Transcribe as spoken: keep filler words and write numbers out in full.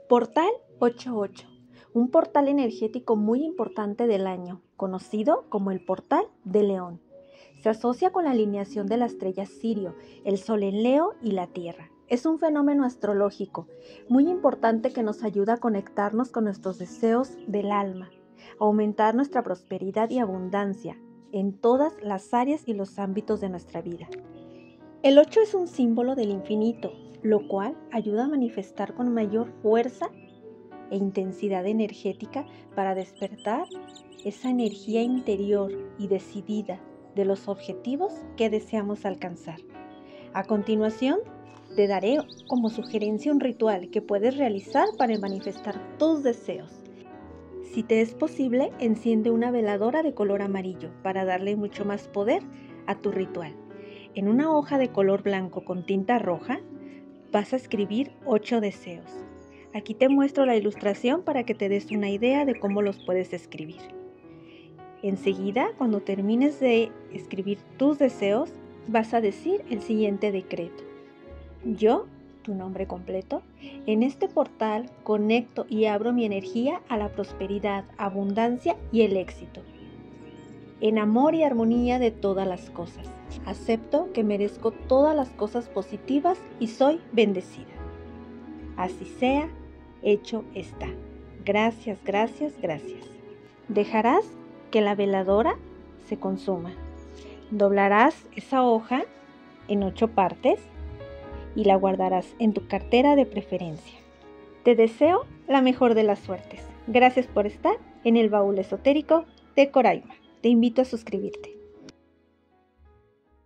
Portal ochenta y ocho, un portal energético muy importante del año, conocido como el Portal de León. Se asocia con la alineación de la estrella Sirio, el Sol en Leo y la Tierra. Es un fenómeno astrológico muy importante que nos ayuda a conectarnos con nuestros deseos del alma, aumentar nuestra prosperidad y abundancia en todas las áreas y los ámbitos de nuestra vida. El ocho es un símbolo del infinito, lo cual ayuda a manifestar con mayor fuerza e intensidad energética para despertar esa energía interior y decidida de los objetivos que deseamos alcanzar. A continuación, te daré como sugerencia un ritual que puedes realizar para manifestar tus deseos. Si te es posible, enciende una veladora de color amarillo para darle mucho más poder a tu ritual. En una hoja de color blanco con tinta roja, vas a escribir ocho deseos. Aquí te muestro la ilustración para que te des una idea de cómo los puedes escribir. Enseguida, cuando termines de escribir tus deseos, vas a decir el siguiente decreto. Yo, tu nombre completo, en este portal conecto y abro mi energía a la prosperidad, abundancia y el éxito. En amor y armonía de todas las cosas. Acepto que merezco todas las cosas positivas y soy bendecida. Así sea, hecho está. Gracias, gracias, gracias. Dejarás que la veladora se consuma. Doblarás esa hoja en ocho partes y la guardarás en tu cartera de preferencia. Te deseo la mejor de las suertes. Gracias por estar en el baúl esotérico de Coraima. Te invito a suscribirte.